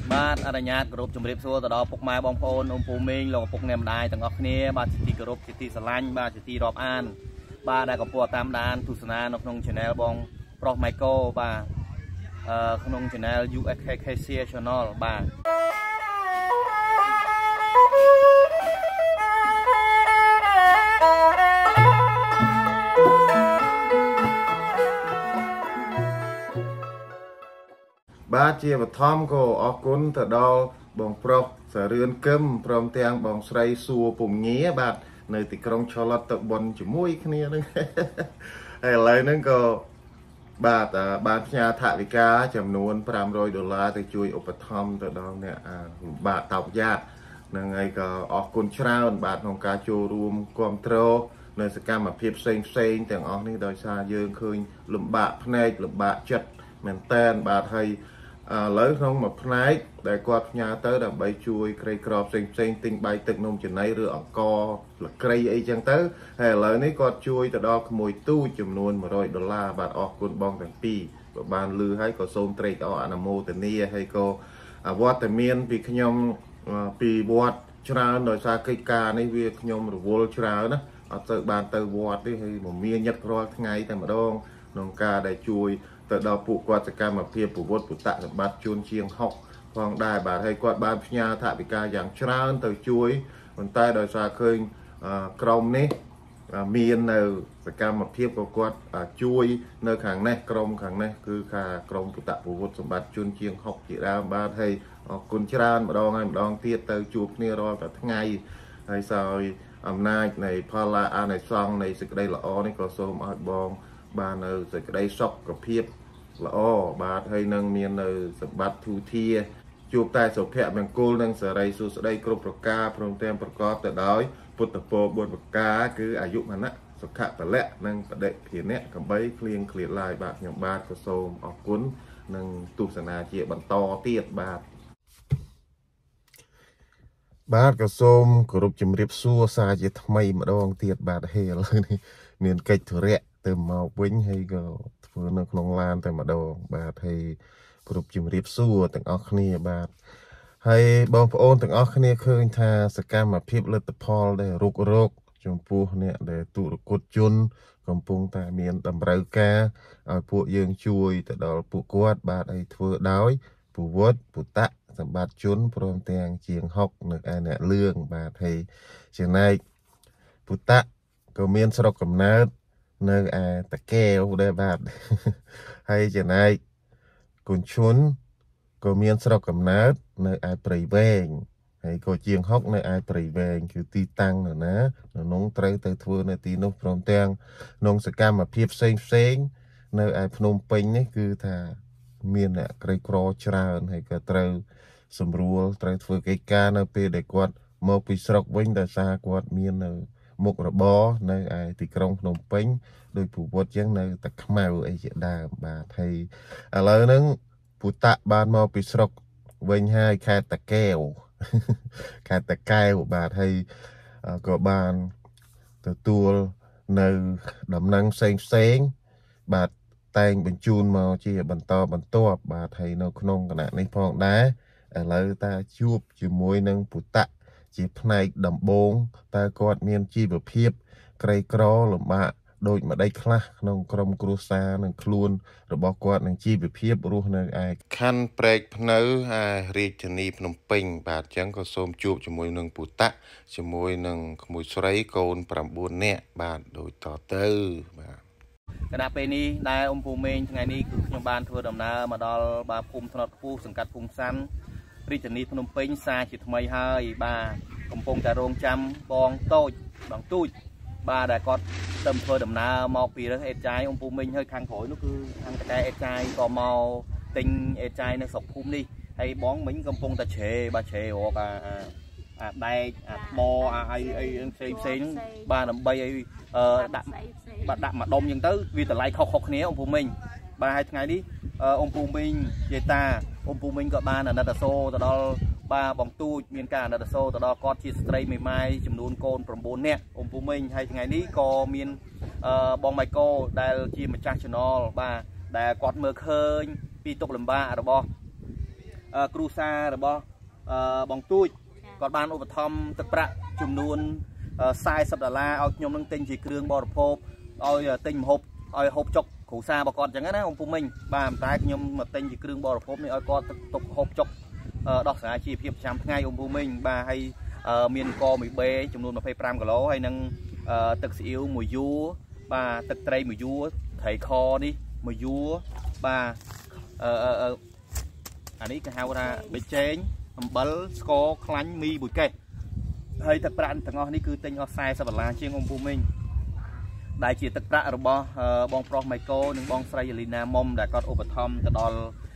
បាទអរញ្ញាតគោរពជំរាបសួរទៅដល់ពុកម៉ែបងប្អូនអ៊ំពូមីងលោកឪពុកអ្នកម្ដាយទាំងអស់គ្នាបាទជាទីគោរពជាទីស្រឡាញ់បាទជាទីរាប់អានបាទដែលកំពុងតាមដានទស្សនានៅក្នុង Channel បងប្រុស Michael បាទក្នុង Channel USKK Channel បាទបាទជាបឋមក៏អរគុណទៅដល់បងប្រុសសារឿនគឹមព្រមទាំងបងស្រីសួរពងងាបាទនៅទីក្រុងឆលទៅបនជាមួយគ្នានឹងហើយឥឡូវហ្នឹងក៏បាទបានផ្ញើថវិកាចំនួន$500ទៅជួយឧបត្ថម្ភទៅដល់អ្នកបាទតោកយ៉ាតហ្នឹងហើយក៏អរគុណច្រើនបាទក្នុងការចូលរួមគាំទ្រនៅសកម្មភាពផ្សេងទាំងអស់នេះដោយសារយើងឃើញលំបាកភ្នែកលំបាកចិត្តមែនតែនបាទហើយឥឡូវក្នុងមួយផ្នែកដែលគាត់ផ្ញើទៅដើម្បីជួយក្រីក្រផ្សេងទិញបាយទឹកនំចំណីឬអង្ករលក្រីអីចឹងទៅហើយឥឡូវនេះគាត់ជួយទៅដល់ក្មួយទូចចំនួន$100បាទអរគុណបងទាំងពីរបើបានលឺហើយក៏សូមត្រេកអរអនុមោទនាហើយក៏វត្តមានពីខ្ញុំពីវត្តច្រើនដោយសារកិច្ចការនេះវាខ្ញុំរវល់ច្រើនណាអត់ទៅបានទៅវត្តទេហើយមមាញឹករាល់ថ្ងៃតែម្ដងក្នុងការដែលជួយទៅដល់ពួកគាត់សកម្មភាពប្រវត្តិពុតសម្បត្តិជួនជាង60ផងដែរបាទហើយគាត់បានផ្ញើថវិកាយ៉ាងច្រើនទៅជួយប៉ុន្តែដោយសារឃើញក្រុមនេះមាននៅសកម្មភាពក៏គាត់ជួយនៅខាងនេះក្រុមខាងនេះគឺខាក្រុមពុតប្រវត្តិសម្បត្តិជួនជាង60ជាដើមបាទហើយអរគុណច្រើនម្ដងហើយម្ដងទៀតទៅជួបគ្នារាល់តែថ្ងៃហើយសោយអំណាចនៃផលអានិសង្ឃនៃសេចក្តីល្អនេះក៏សូមឲ្យបងបាននៅសេចក្តីសុខភាពល្អបាទហើយនឹងមាននៅសម្បត្តិធូធាជួបតែសុភមង្គលនិងសេរីសុស្តីគ្រប់ប្រការព្រមទាំងប្រកបទៅដោយពុទ្ធពរ4ប្រការគឺអាយុវណ្ណៈសុខៈពលៈនិងបដិភានៈកំបីគ្លៀងគ្លាតឡាយបាទខ្ញុំបាទក៏សូមអរគុណនិងទស្សនាជាបន្តទៀតបាទក៏សូមគោរពជំរាបសួរសារជាថ្មីម្ដងទៀតបាទហេឥឡូវនេះមានកិច្ចធរៈទៅមកវិញហើយក៏ធ្វើនៅក្នុងឡានតែម្ដងបាទហើយគ្រប់ជំរាបសួរទាំងអស់គ្នាបាទហើយបងប្អូនទាំងអស់គ្នាឃើញថាសកម្មភាពលទ្ធផលដែលរុករកចំពោះអ្នកដែលទុរគតជនកំពុងតែមានតម្រូវការឲ្យពួកយើងជួយទៅដល់ពួកគាត់បាទឲ្យធ្វើដោយពុវត្តពុតៈសម្បត្តិជនព្រមទាំងជាង60នៅឯអ្នកលឿងបាទហើយចំណែកពុតៈក៏មានស្រុកកំណើតនៅឯតាកែវដែរបាទហើយចំណែកគុនឈុនក៏មានស្រុកកំណើតនៅឯព្រៃវែងហើយក៏ជាង60នៅឯព្រៃវែងគឺទីតាំងនៅណាក្នុងត្រូវទៅធ្វើនៅទីនោះព្រមទាំងក្នុងសកម្មភាពផ្សេងនៅឯភ្នំពេញនេះគឺថាមានអ្នកក្រីក្រច្រើនហើយក៏ត្រូវសម្រួលត្រូវធ្វើកិច្ចការនៅពេលដែលគាត់មកពីស្រុកវិញដោយសារគាត់មាននៅមុខរបរនៅឯទីក្រុងភ្នំពេញដោយពុវត្តចឹងនៅតែខ្មៅអីជាដើមបាទហើយឥឡូវហ្នឹងពុតៈបានមកពីស្រុកវិញហើយខេត្តតាកែវខេត្តតាកែវបាទហើយក៏បានទទួលនៅដំណឹងផ្សេងបាទតែងបញ្ជូនមកជាបន្តបន្ទាប់បាទហើយនៅក្នុងគណៈនេះផងដែរឥឡូវតាជួបជាមួយនឹងពុតៈជាផ្នែកដំបូងតើគាត់មានជីវភាពក្រីក្រលំបាកដូចម្ដេចខ្លះក្នុងក្រុមគ្រួសារនិងខ្លួនរបស់គាត់នឹងជីវភាពរស់នៅឯខណ្ឌព្រែកភ្នៅរាជធានីភ្នំពេញបាទអញ្ចឹងក៏សូមជួបជាមួយនឹងពុតៈជាមួយនឹងក្មួយស្រីកូន9នាក់បាទដូចតទៅបាទគណៈពេលនេះដែលអ៊ំពូមេងថ្ងៃនេះគឺខ្ញុំបានធ្វើដំណើរមកដល់បាទភូមិថ្នត់ខ្ពស់សង្កាត់ភូមិសាន់រាជធានីភ្នំពេញសារជាថ្មីហើយបាទកំពុងតែរងចាំបងទូចបាទដែលគាត់ទៅធ្វើដំណើរមកពីរើសអេតចាយអ៊ំពូមេងហើយខាងក្រោយនោះគឺខាងតកែអេតចាយក៏មកទិញអេតចាយនៅស្រុកភូមិនេះហើយបងមិញកំពុងតែជ្រេបាទជ្រេរកអាដែកអាថ្មអីផ្សេងបាទដើម្បីឲ្យដាក់មួយដុំអញ្ចឹងទៅវាតម្លៃខុសគ្នាអ៊ំពូមេងបាទហើយថ្ងៃនេះអ៊ំពូមីងយាយតាអ៊ំពូមីងក៏បានអាណិតអាសូរទៅដល់បាទបងទូចមានការអាណិតអាសូរទៅដល់គាត់ជាស្ត្រីមេម៉ាយចំនួនកូន9នាក់អ៊ំពូមីងហើយថ្ងៃនេះក៏មានបង Michael ដែលជាម្ចាស់ channel បាទដែលគាត់មើលឃើញពីទុកលំបាករបស់គ្រូសារបស់បងទូចគាត់បានឧបត្ថម្ភទឹកប្រាក់ចំនួន$40ឲ្យខ្ញុំនឹងទិញជាគ្រឿងបរិភោគឲ្យទិញម្ហូបឲ្យហូបចុកគ្រូសារបស់គាត់អញ្ចឹងណាôngពូមីងបាទតែខ្ញុំមកទិញជាគ្រឿងបរិភោគនេះឲ្យគាត់ទុកហូបចុកដោះស្រាយជីវភាពប្រចាំថ្ងៃôngពូមីងបាទហើយមានកមួយបេចំនួន25គីឡូហើយនឹងទឹកស៊ីអ៊ីវមួយយួរបាទទឹកត្រីមួយយួរត្រីខនេះមួយយួរបាទអានេះគេហៅថាប៊ីចេងអំបិលស្ករខ្លាញ់មីមួយកេះហើយទឹកប្រាក់ទាំងអស់នេះគឺទិញអស់$40ជាងôngពូមីងដែលជាទឹកប្រាក់របស់បងប្រុសម៉ៃកូនិងបងស្រីយលីណាមុំដែលគាត់ឧបត្ថម្ភទៅដល់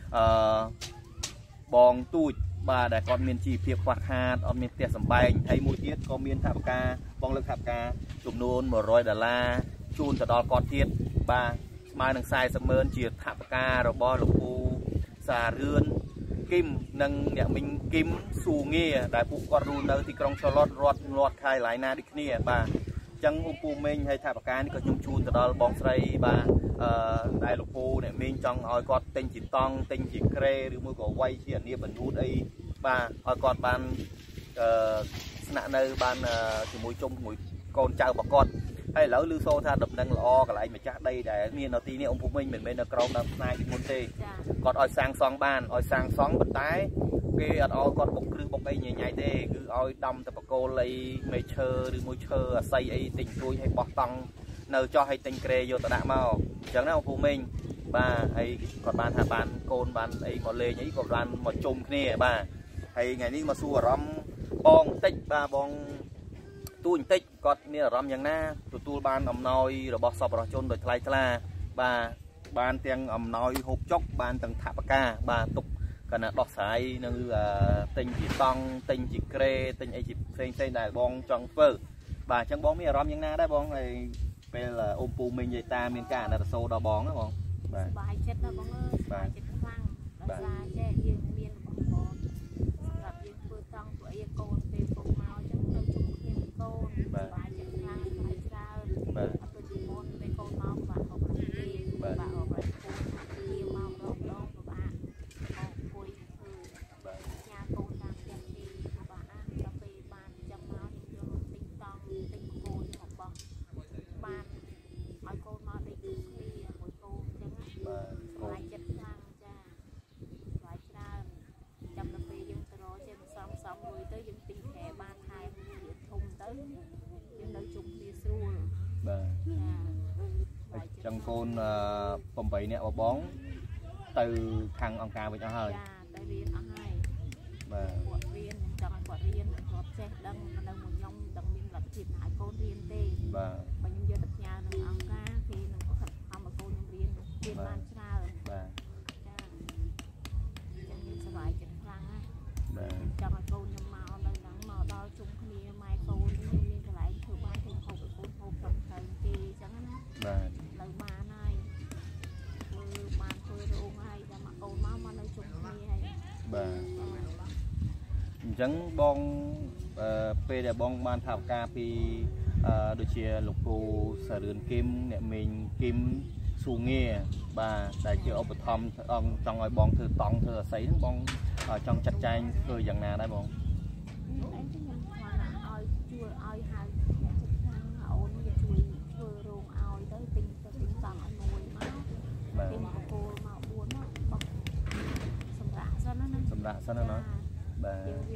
បងទូចបាទដែលគាត់មានជីវភាពខ្វះខាតអត់មានផ្ទះសម្បែងហើយមួយទៀតក៏មានថវិកាបងលើកថវិកាចំនួន$100ជូនទៅដល់គាត់ទៀតបាទស្មើនឹង400000ជាថវិការបស់លោកពូសារឿនគឹមនិងអ្នកមីងគឹមស៊ូងាដែលពួកគាត់រស់នៅទីក្រុងឆាឡុតរដ្ឋខេត្តឡៃណាដូចគ្នាបាទចឹងôngពូមីងហើយថវិកានេះក៏ខ្ញុំជូនទៅដល់បងស្រីបាទដែលលោកពូអ្នកមីងចង់ឲ្យគាត់ទិញជាតង់ទិញជាក្រេឬមួយក៏វាយជាអានីបណ្ឌូតអីបាទឲ្យគាត់បានស្នាក់នៅបានជាមួយជុំជាមួយកូនចៅរបស់គាត់ហើយឥឡូវឮសូរថាដំណឹងល្អកន្លែងម្ចាស់ដីដែលមាននៅទីនេះôngពូមីងមិនមែននៅក្រោមដើមស្នាយពីមុនទេគាត់ឲ្យសាងសង់បានឲ្យសាងសង់ប៉ុន្តែគេអត់ឲ្យគាត់បុកគ្រឹះបុកអីញ៉ៃទេគឺឲ្យដំទៅបកគោលអីមេឈើឬមួយឈើអាស័យអីទិញទួយឲ្យបោះតង់នៅចោះឲ្យទិញក្រេយកទៅដាក់មកអញ្ចឹងណាôngពូមីងបាទហើយគាត់បានថាបានកូនបានអីមកលេងអីគាត់បានមកជុំគ្នាបាទហើយថ្ងៃនេះមកសួរអារម្មណ៍បងបន្តិចបាទបងទូបន្តិចគាត់មានអារម្មណ៍យ៉ាងណាទទួលបានអំណោយរបស់សប្បុរសជនដោយថ្លៃថ្លាបាទបានទាំងអំណោយហូបចុកបានទាំងថវិកាបាទទុកកណ្ណាដោះស្រាយនៅទិញជាតង់ទិញជាក្រេទិញអីជាផ្សេងដែលបងចង់ធ្វើបាទអញ្ចឹងបងមានអារម្មណ៍យ៉ាងណាដែរបងហើយពេលអូនពូមីងយាយតាមានការអាណិតអាសូរដល់បងណាបងបាទសប្បាយចិត្តណាបងអើយសប្បាយចិត្តខ្លាំងដោយសារចេះយើងមានរបស់បងសម្រាប់យើងធ្វើតង់ពួកអីកូនពេលពុកមកអញ្ចឹងនៅជុំគ្នាកូនសប្បាយចិត្តខ្លាំងសប្បាយច្រើនបាទអត់ទៅជាមុនពេលកូនមកបាទអរគុណទេបាទអរគុណពូជាមករកដងពិបាកអរគុណបាទញ៉ាកូនតាមផ្ទះទីពិបាកដល់ពេលបានចាំមកខ្ញុំយកទិញតង់ទិញកូនមកបោះបានឲ្យកូនមកដេកជុំគ្នាមួយកូនអញ្ចឹងបាទសប្បាយចិត្តខ្លាំងចាសប្បាយច្រើនចាំដល់ពេលយើងទៅរកចេះសំមួយទៅយើងទិញខែបានខែមួយធំទៅយើងនៅជុំគ្នាស្រួលបាទចាចឹងកូន8នាក់បងទៅខាងអង្គការវិញអស់ហើយចាទៅរៀនអស់ហើយបាទគាត់រៀនចង់ឲ្យគាត់រៀនគាត់ចេះដឹងនៅមួយខ្ញុំដឹងមានលទ្ធភាពឲ្យកូនរៀនទេបាទបើខ្ញុំយកទៅផ្ញើនឹងអង្គការគេនឹងខិតខំឲ្យកូនខ្ញុំរៀនបានច្រើនបាទចាចឹងខ្ញុំសប្បាយចិត្តខ្លាំងណាស់បាទចង់ឲ្យកូនខ្ញុំមកនៅហ្នឹងមកដល់ជុំគ្នាម៉ែកូនខ្ញុំមានកន្លែងធ្វើបានធ្វើហូបឲ្យកូនហូបត្រឹមត្រូវទេចឹងណាបាទនៅបានហើយធ្វើបានធ្វើរោងហើយតែមកកូនមកនៅជុំគ្នាហើយបាទអញ្ចឹងបងពេលដែលបងបានថវិកាពីដូចជាលោកពូសារឿនគឹមអ្នកមីងគឹមស៊ូងាបាទដែលជាឧបត្ថម្ភចង់ឲ្យបងធ្វើតង់ធ្វើអាស័យហ្នឹងបងចង់ចាត់ចែងធ្វើយ៉ាងណាដែរបងខ្ញុំឲ្យជួយឲ្យហៅអ្នកជិតខាងអូនយកជួយធ្វើរោងឲ្យទៅទិញតង់ឲ្យមួយមកទិញបកគោលមក4មកបោះសម្រាប់សិនណាសម្រាប់សិនណាបាទយើងវា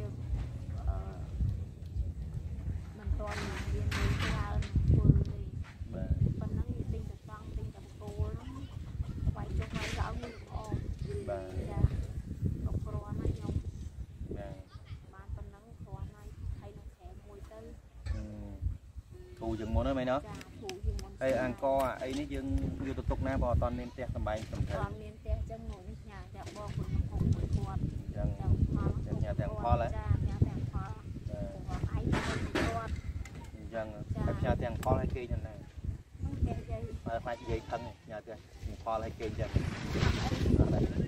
មិនទាន់រៀនមួយច្រើនធ្វើទេបាទប៉ុណ្ណឹងយើងទិញតង់ទិញបកគោលហ្នឹងវាយចុះវាយឡើងមានល្អបាទចាលោកគ្រាន់ណាខ្ញុំបាទបានប៉ុណ្ណឹងគ្រាន់ហើយហើយនឹងខែមួយទៅធូរជាងមុនហ្នឹងមែនទេចាធូរជាងមុនហើយអង្គអីនេះយើងយកទៅទុកណាបើអត់មានផ្ទះសម្បែងសំខាន់អត់មានផ្ទះអញ្ចឹងមួយនេះញ៉ាតែបងគាត់ហូបមួយគាត់អញ្ចឹងញ៉ាទាំងផលចាញ៉ាទាំងផលបងឯងគាត់អញ្ចឹងតែញ៉ាទាំងផលឲ្យគេយ៉ាងណាគេយាយបើខ្លាចនិយាយខឹងញ៉ាទាំងផលឲ្យគេអញ្ចឹងអត់ដែរ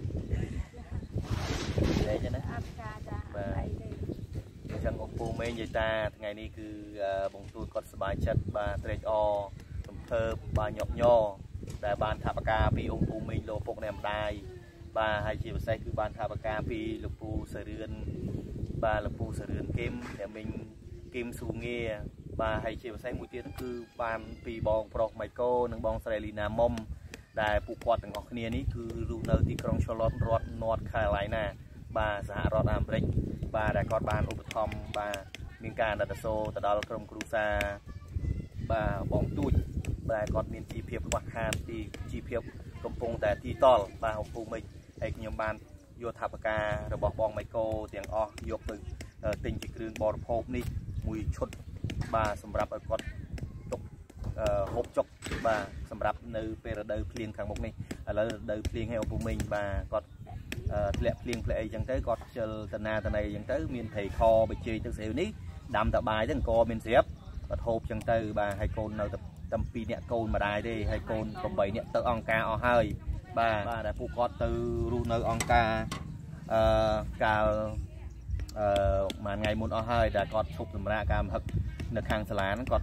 និយាយចឹងណាអត់ចាបាទអញ្ចឹងôngពូមេងយាយតាថ្ងៃនេះគឺបងទូចគាត់សប្បាយចិត្តបាទត្រេកអររំភើបបាទញាប់ញ័រដែលបានថវិកាពីôngពូមេងលោកពុកអ្នកម្ដាយ bà hay chỉ say cứ ban thà bà cà pi lục pu sờ rươn bà lục pu sờ rươn kim để mình kim su nghe bà hay chỉ say mũi tiền cứ ban pi bong pro mày cô nâng bong Selina mom đại phụ quạt ngọc nia ní cứ lu nơi tí krong Charlotte rod North Carolina bà xã rod Amric bà đại con ban Ubertom bà miền ca đặt số từ đó krong cruza bà bong chui bà còn miền chi phiệp quạt hàn thì chi phiệp công pungแต่ที่ตอลbà học phụ mình hay nhóm ban vô tháp ca rồi bỏ bong Michael tiếng o vô từ tình chỉ kêu bò hộp ní mùi chốt bà sầm rạp ở con chốc hộp chốc bà sầm rạp nơi về đời phiên khang một này là đời phiên hay phụ mình bà còn lẹ phiên play chẳng tới còn chờ tận này chẳng tới miền thầy kho bị chơi tới xíu ní đam tập bài chẳng co miền xếp và hộp chẳng tới bà hay con nào tập tầm pi nẹt côn mà đài đi hay côn còn 7 nẹt tự on ca o hơi bà đã phụ con từ ru nơi on ca ca mà ngày muốn o hơi đã còn chụp làm ra cam hực nước hàng sán còn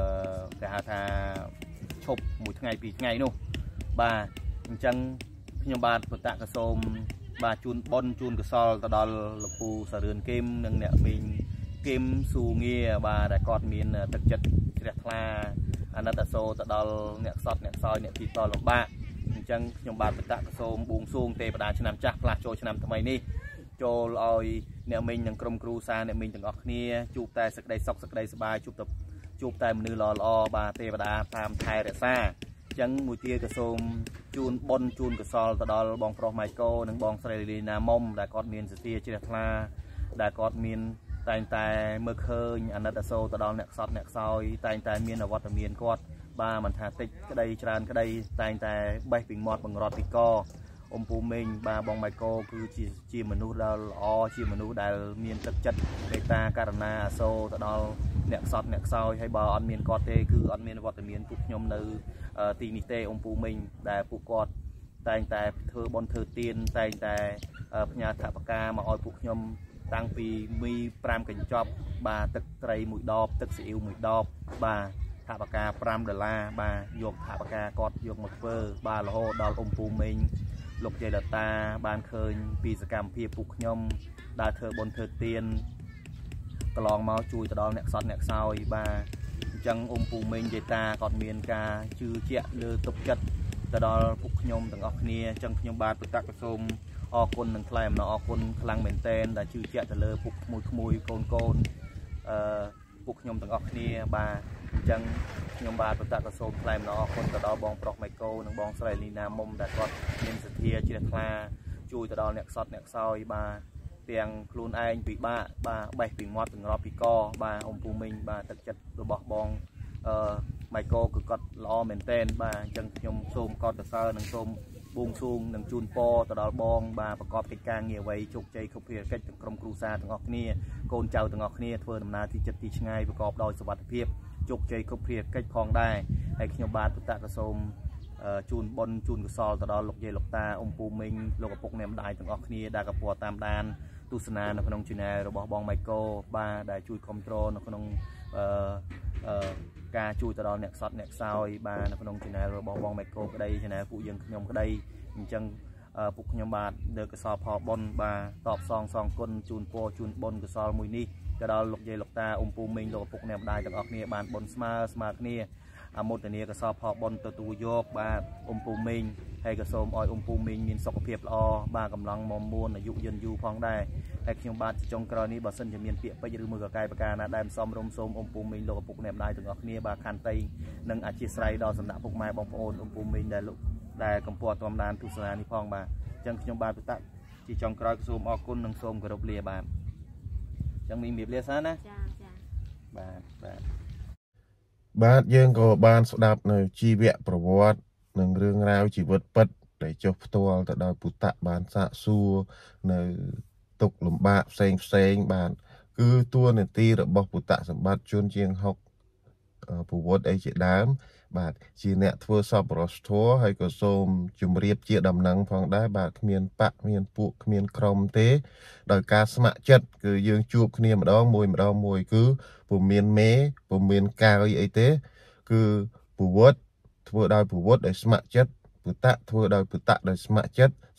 cả thà chụp một ngày pi ngày luôn bà chân nhưng bà tạ cái xôm bà chun bon chun cái sol tao đó là phụ sờ đường kim nâng nẹt mình kim su nghe bà đã còn miền thực chất rất là anh đã số tao đó nẹt sọt nẹt soi nẹt thịt to lồng ba chân nhưng bà tạ cái xôm buông xuông tê bà đàn cho nằm chắc là cho nằm thay ní cho lòi nẹt mình nâng krom kru sa nẹt mình từng ngọc nia chụp tay sực đây sọc sực đây sbai chụp tay mình lò bà tê bà đà tham thai rẻ xa chân mùi tia cái xôm chun bon chun cái sol tao đó bong pro Michael nâng bong Selina mom đã còn miền tia chia là đã còn miền tai mơ khơi anh đã số tao đó nẹt soi tai miền là vót miền quạt ba mình thà tích cái đây tràn cái đây tai bay bình mọt bằng rọt co phụ mình ba bong Michael cứ chỉ mình nuôi đào o chỉ mình nuôi đào miền thực chất người ta Carana số tao đó nẹt soi hay bờ ăn miền quạt tê cứ ăn miền vót miền phục nhom nơi tì nị tê phụ mình đại phụ quạt tai thưa bon thưa tiên tai nhà tháp ca mà oi phục nhom tăng vì mi pram cảnh chop bà tức tây mũi đọp tức xỉu mũi đọp bà thả bạc ca pram đờ la bà dục thả bạc ca cọt dục một vơ bà là hồ đào phụ mình lục dây là ta ban khơi vì sự cảm phê phục nhom đa thơ bon thơ tiên lon máu chui từ đó nẹt soi bà chân phụ mình dây ta còn miền ca chư chẹt lừa tục chất từ đó phục nhom từng ọc nia chân nhom ba tự tắc xômอคนหนึ่งคลายมันอคนพลังเหม็นเต้นแต่ชื่อเจ้าจะเลยปุกมวยโกนปุกยมต่างออกนี่บาจังยมบาตัวตะกระโซมคลายมันอคนแต่ดอบองปลอกไมโครหนึ่งบองสไลลีนามมแต่ก็เย็นเสียจีนคลาจุยแต่ดอเนกซอยบาเตียงคลูนไอปีบ้าใบปีมอดถึงรอปีกอบาองปูมิงบาตัดจัดตัวบอกบองไมโครคือก็ล้อเหม็นเต้นบาจังยมโซมก็ตะเซอร์หนึ่งโซมบุงซุงหนึ่งจูนปอตลอดบองบาประกอบกิจการเงียไว้จุกใจเขาเพียรเกิดกรมครูซาต่างออกนี่โกนเจ้าต่างออกนี่เพื่อนำนาที่จัดที่ง่ายประกอบโดยสวัสดิเพียบจุกใจเขาเพียรเกิดพองได้ไอ้ขยมบาตุตะกระสมจูนบนจูนกระซอลตลอดหลกเยหลกตาองปูมิงโลกปกเนมได้ต่างออกนี่ได้กระปัวตามดานตุสนาในขนมจีน่าระบบบองไมโครบาได้จุยคอมโทรลในขนมการจุยตลอดเนกซอยบาในขนมจีน่าระบบบองไมโครก็ได้จีน่าผู้ยังขยมก็ได้จังปุกยมบาดเดือกระสอบพอบนบาตอบซองคนจูนโปจูนบนกระสอบมวยนี่กระดาลกเยลกตาปูมิงโลปุกแนมได้จากออกเนี่ยบานบนสมาร์เนี่ยหมดเนี่ยกระสอบพอบนตัวโยกบาปูมิงให้กระสอบออยปูมิงมีสกเพียบบากำลังมอมมูลอายุยืนยูพองได้ให้ขยมบาดจงกรณีบาสันจะมีเปียไปยืมมือกับกายประการนะได้ซ้อมรมส้มปูมิงโลปุกแนมได้จากออกเนี่ยบาคันไตนังอาชีพไรดอสำนักปุกไม้บองโอนปูมิงได้ลุได้กำปวดตอมดานทุสนานิพองมาจังขยมบาตุตะที่จงกรอยกระสมออกคุณนังส้มกระดบเลียบานจังมีเลียซะนะบาดยังก็บานสดับในชีวิตประวัติหนึ่งเรื่องราวชีวิตปัดในจบตัวแต่ดาวปุตตะบานสะซัวในตกหลุมบาเซงบานคือตัวในตีระบบปุตตะสมบัติชนเชียงหกผู้วัดไอเจดามบาดจีเนทัวสอบรสทัวให้ก็ส้มจุ่มเรียบเจียดำนังพองได้บาดเมียนปะเมียนปุเมียนครอมเตโดยการสมัครจัดคือยืงจูบเนียมดองมวยคือผู้เมียนเมผู้เมียนกาไอเตคือผู้วัดทัวได้ผู้วัดได้สมัครจัดปุตตะทัวได้ปุตตะได้สมัครจัด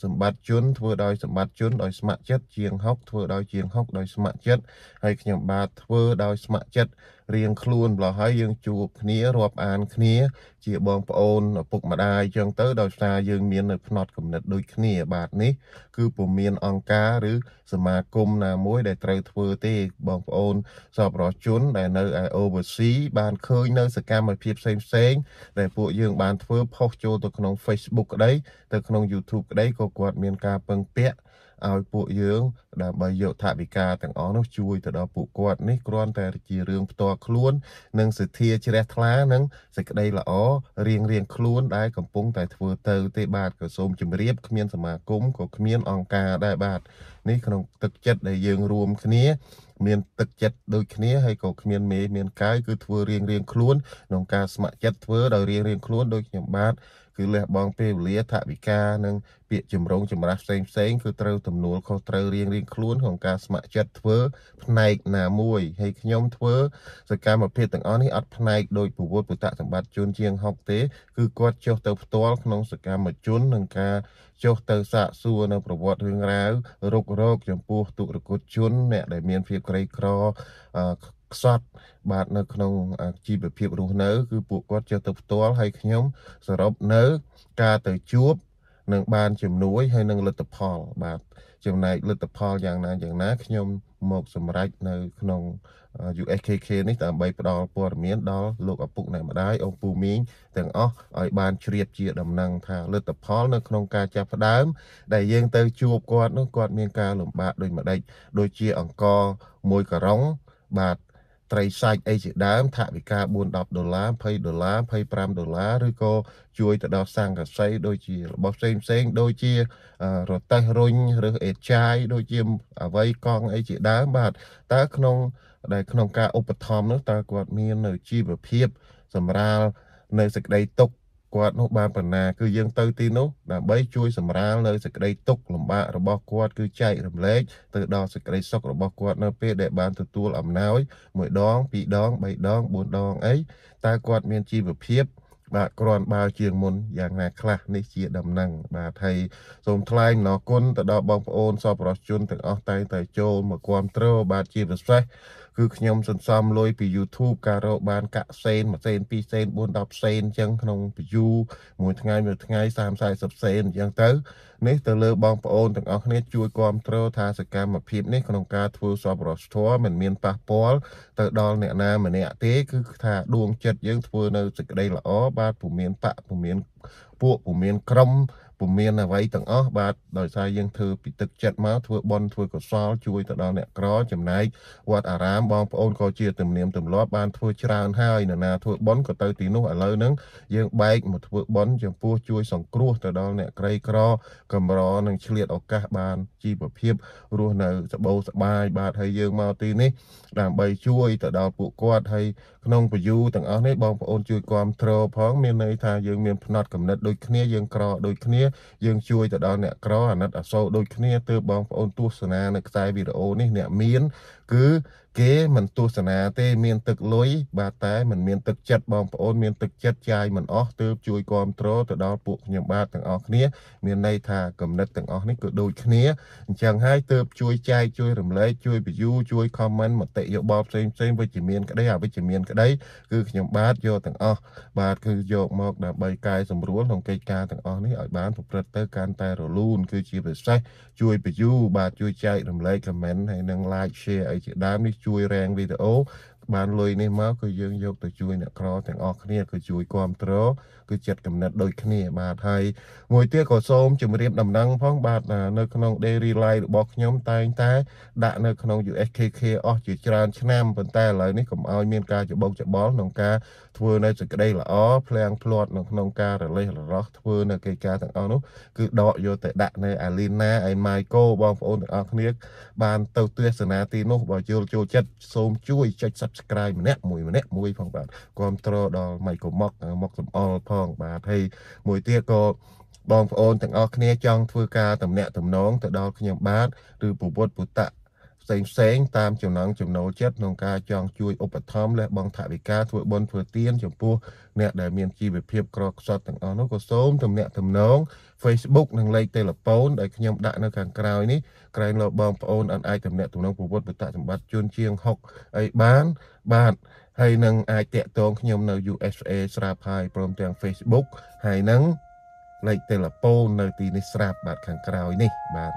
សម្បត្តិជនធ្វើដោយសម្បត្តិជនដោយស្ម័គ្រចិត្តជាងហុកធ្វើដោយជាងហុកដោយស្ម័គ្រចិត្តហើយខ្ញុំបាទធ្វើដោយស្ម័គ្រចិត្តរៀងខ្លួនម្ល៉េះហើយយើងជួបគ្នារាប់អានគ្នាជាបងប្អូនឪពុកម្ដាយចឹងទៅដោយសារយើងមាននៅផ្នត់គំនិតដូចគ្នាបាទនេះគឺពុំមានអង្គការឬសមាគមណាមួយដែលត្រូវធ្វើទេបងប្អូនសប្បុរសជនដែលនៅឯ overseas បានឃើញនៅសកម្មភាពផ្សេងៗដែលពួកយើងបានធ្វើផុសចូលទៅក្នុង Facebook ក្តីទៅក្នុង YouTube ក្តីក៏គាត់មានការពឹងពាក់ឲ្យពួកយើងដើម្បីយកថវិកាទាំងអស់នោះជួយទៅដល់ពួកគាត់នេះគ្រាន់តែជារឿងផ្ទាល់ខ្លួននិងសទ្ធាជ្រះថ្លានិងសេចក្តីល្អរៀងខ្លួនដែលកំពុងតែធ្វើទៅទេបាទក៏សូមជម្រាបគ្មានសមាគមក៏គ្មានអង្គការដែរបាទនេះក្នុងទឹកចិត្តដែលយើងរួមគ្នាមានទឹកចិត្តដូចគ្នាហើយក៏គ្មានមេមានកាយគឺធ្វើរៀងខ្លួនក្នុងការស្ម័គ្រចិត្តធ្វើដោយរៀងខ្លួនដូចខ្ញុំបាទគឺលះបង់ពេលវេលាថវិកានិងពាក្យចម្រងចម្រាស់ផ្សេងគឺត្រូវទំនួលខុសត្រូវរៀងខ្លួនក្នុងការស្ម័គ្រចិត្តធ្វើផ្នែកណាមួយហើយខ្ញុំធ្វើសកម្មភាពទាំងអស់នេះអត់ផ្នែកដោយពវពុទ្ធសម្បត្តិជនជាងហុកទេគឺគាត់ចុះទៅផ្ទាល់ក្នុងសកម្មជននឹងការចុះទៅសាកសួរនៅប្រវត្តិរឿងរ៉ាវរុករកចំពោះទុរគតជនអ្នកដែលមានភាពក្រីក្រខ្សត់បាទនៅក្នុងជីវភាពរស់នៅគឺពួកគាត់ចុះទៅផ្ទាល់ហើយខ្ញុំសរុបនៅការទៅជួបនឹងបានជំនួយហើយនឹងលទ្ធផលបាទចំណែកលទ្ធផលយ៉ាងណាខ្ញុំមកសម្រេចនៅក្នុង USKK នេះដើម្បីផ្ដល់ព័ត៌មានដល់លោកឪពុកអ្នកម្ដាយôngពូមីងទាំងអស់ឲ្យបានជ្រាបជាដំណឹងថាលទ្ធផលនៅក្នុងការចាប់ផ្ដើមដែលយើងទៅជួបគាត់នោះគាត់មានការលំបាកដូចម្ដេចដូចជាអង្គមួយការុងបាទត្រីសាច់អីជាដើមថវិកា$4-10 $20 $25 ឬក៏ជួយទៅដល់សង្កសីដូចជារបស់ផ្សេងដូចជារទេះរុញឬអេតចាយដូចជាអវ័យកង់អីជាដើមបាទតើក្នុងការឧបត្ថម្ភនោះតើគាត់មាននៅជីវភាពសម្រាលនៅសេចក្តីទុក្ខគាត់នោះបានប៉ុណ្ណាគឺយើងទៅទីនោះដើម្បីជួយសម្រាលនៅសេចក្តីទុក្ខលំបាករបស់គាត់គឺចែករំលែកទៅដល់សេចក្តីសុខរបស់គាត់នៅពេលដែលបានទទួលអំណោយ1ដង2ដង3ដង4ដងអីតើគាត់មានជីវភាពបាទគ្រាន់បើជាងមុនយ៉ាងណាខ្លះនេះជាដំណឹងបាទហើយសូមថ្លែងអំណរគុណទៅដល់បងប្អូនសប្បុរសជនទាំងអស់តែងតែចូលមកគាំទ្របាទជាពិសេសគឺខ្ញុំសន្សំលុយពី YouTube ការរកបានកាក់សេន1សេន2សេន4 10សេនអញ្ចឹងក្នុង view មួយថ្ងៃ30-40សេនអញ្ចឹងទៅនេះទៅលើបងប្អូនទាំងអស់គ្នាជួយគាំទ្រថាសកម្មភាពនេះក្នុងការធ្វើសប្បុរសធម៌មិនមានប៉ះពាល់ទៅដល់អ្នកណាម្នាក់ទេគឺថាដួងចិត្តយើងធ្វើនៅសេចក្តីល្អបាទពុំមានបកពុំមានពួកពុំមានក្រុមពុំមានអ្វីទាំងអស់បាទដោយសារយើងធ្វើពីទឹកចិត្តមកធ្វើបុណ្យធ្វើកុសលជួយទៅដល់អ្នកក្រចំណែកវត្តអារាមបងប្អូនក៏ជាទំនៀមទម្លាប់បានធ្វើច្រើនហើយនរណាធ្វើបុណ្យក៏ទៅទីនោះឥឡូវហ្នឹងយើងបែកមកធ្វើបុណ្យចំពោះជួយសង្គ្រោះទៅដល់អ្នកក្រីក្រកម្រនិងឆ្លៀតឱកាសបានជីវភាពរស់នៅសបោសបាយបាទហើយយើងមកទីនេះដើម្បីជួយទៅដល់ពួកគាត់ហើយក្នុងពយុទាំងអស់នេះបងប្អូនជួយគាំទ្រផងមានន័យថាយើងមានផ្នត់គំនិតដូចគ្នាយើងក្រដូចគ្នាយើងជួយទៅដល់អ្នកក្រអាណិតអាសូរដូចគ្នាទើបបងប្អូនទស្សនានៅខ្សែវីដេអូនេះអ្នកមានគឺគេមិនទស្សនាទេមានទឹកលុយបាទតែមិនមានទឹកចិត្តបងប្អូនមានទឹកចិត្តចាយមិនអស់ទើបជួយគាំទ្រទៅដល់ពួកខ្ញុំបាទទាំងអស់គ្នាមានន័យថាគំនិតទាំងអស់នេះគឺដូចគ្នាអញ្ចឹងហើយទើបជួយចែកជួយរំលែកជួយ view ជួយ comment មតិយោបល់ផ្សេងវិជ្ជមានក្តីអវិជ្ជមានក្តីគឺខ្ញុំបាទយកទាំងអស់បាទគឺយកមកដើម្បីកែសម្រួលក្នុងកិច្ចការទាំងអស់នេះឲ្យបានប្រព្រឹត្តទៅកាន់តែរលូនគឺជាពិសេសជួយ view បាទជួយចែករំលែក comment ហើយនឹង like share អីជាដើមនេះជួយរាងវីដេអូបានលុយនេះមកគឺយើងយកទៅជួយអ្នកក្រទាំងអស់គ្នាគឺជួយគាំទ្រគឺចិត្តកំណត់ដូចគ្នាបាទហើយមួយទៀតក៏សូមជម្រាបដំណឹងផងបាទនៅក្នុង daily life របស់ខ្ញុំតែងតែដាក់នៅក្នុង USKK អស់ជាច្រើនឆ្នាំប៉ុន្តែឥឡូវនេះកុំឲ្យមានការច្បុកច្បល់ក្នុងការធ្វើនៅសេចក្តីល្អភ្លៀងភ្លាត់នៅក្នុងការរលេះរលោះធ្វើនៅកិច្ចការទាំងអស់នោះគឺដកយកទៅដាក់នៅអាលីណាឯម៉ៃកូបងប្អូនទាំងអស់គ្នាបានទៅទស្សនាទីនោះបើយល់ចូលចិត្តសូមជួយចុច subscribe ម្នាក់មួយផងបាទគាំទ្រដល់ម៉ៃកូមកសំអល់ផងបាទហើយមួយទៀតក៏បងប្អូនទាំងអស់គ្នាចង់ធ្វើការតំណាក់តំណងទៅដល់ខ្ញុំបាទឬពវពុទ្ធផ្សេងតាមចំណងចំណូលចិត្តក្នុងការចង់ជួយឧបត្ថម្ភលះបង់ថវិកាធ្វើបុណ្យធ្វើទានចំពោះអ្នកដែលមានជីវភាពក្រខ្សត់ទាំងអស់នោះក៏សូមទំនាក់ទំនង Facebook និងលេខទូរស័ព្ទដែលខ្ញុំដាក់នៅខាងក្រោយនេះក្រែងលោកបងប្អូនអាចទំនាក់ទំនងប្រវត្តិបតសម្បត្តិជួនជាង60អីបានបាទហើយនឹងអាចតាក់ទងខ្ញុំនៅ USA ស្រាប់ហើយព្រមទាំង Facebook ហើយនឹងលេខទូរស័ព្ទនៅទីនេះស្រាប់បាទខាងក្រោយនេះបាទ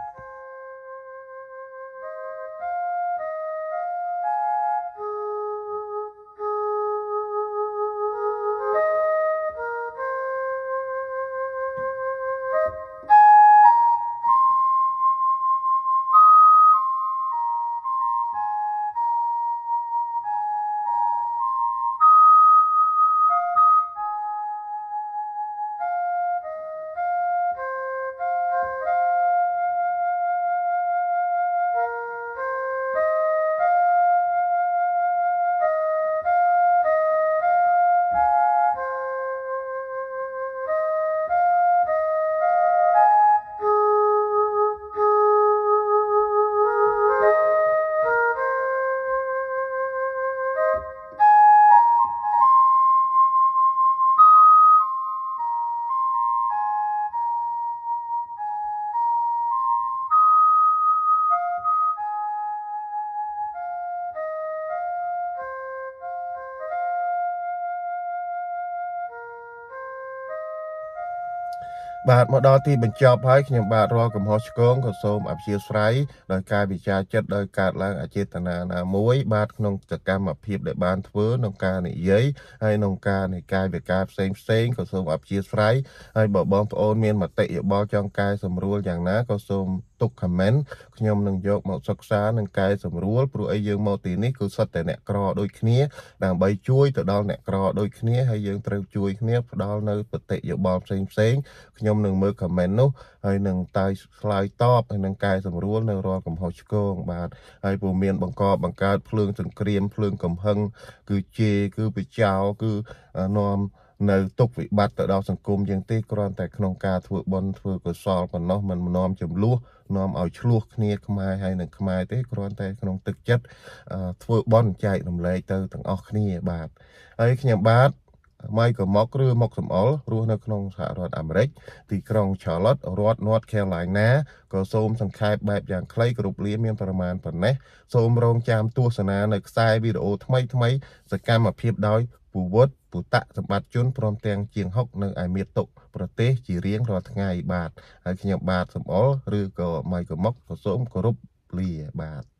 បាទមកដល់ទីបញ្ចប់ហើយខ្ញុំបាទរាល់កំហុសឆ្គងក៏សូមអព្យាស្រ័យដោយការវិចារចិត្តដោយកើតឡើងអចេតនាណាមួយបាទក្នុងសកម្មភាពដែលបានធ្វើក្នុងការនិយាយហើយក្នុងការនៃកាយវិការផ្សេងក៏សូមអព្យាស្រ័យហើយបើបងប្អូនមានមតិយោបល់ចង់កែសម្រួលយ៉ាងណាក៏សូមទុក comment ខ្ញុំនឹងយកមកសិក្សានិងកែសម្រួលព្រោះអីយើងមកទីនេះគឺសុទ្ធតែអ្នកក្រដូចគ្នាដើម្បីជួយទៅដល់អ្នកក្រដូចគ្នាហើយយើងត្រូវជួយគ្នាផ្ដល់នៅមតិយោបល់ផ្សេងខ្ញុំនឹងមើល comment នោះហើយនឹងតែឆ្លើយតបហើយនឹងកែសម្រួលនៅរាល់កំហុសឆ្គងបាទហើយពុំមានបង្កើតភ្លើងសង្គ្រាមភ្លើងកំហឹងគឺជេរគឺបចោគឺនាំនៅទុកវិបត្តិទៅដល់សង្គមយ៉ាងទេគ្រាន់តែក្នុងការធ្វើបុណ្យធ្វើកុសលប៉ុណ្ណោះមិននាំចំនួននាំឲ្យឆ្លោះគ្នាខ្មែរហើយនឹងខ្មែរទេគ្រាន់តែក្នុងទឹកចិត្តធ្វើបុណ្យចែករំលែកទៅទាំងអស់គ្នាបាទហើយខ្ញុំបាទម៉ៃក៏មកឬមកសំអល់រស់នៅក្នុងសហរដ្ឋអាមេរិកទីក្រុង Charlotte រដ្ឋ North Carolina ក៏សូមសង្ខេបបែបយ៉ាងខ្លីគ្រប់លាមានប្រមាណប៉ុណ្ណេះសូមរងចាំទស្សនានៅខ្សែវីដេអូថ្មីសកម្មភាពដោយពូវុតពុតសម្បត្តិជនព្រមទាំងជាង6នៅឯមាតុប្រទេសជារៀងរាល់ថ្ងៃបាទហើយខ្ញុំបាទសំអល់ឬក៏ម៉ៃក៏មកក៏សូមគោរពលាបាទ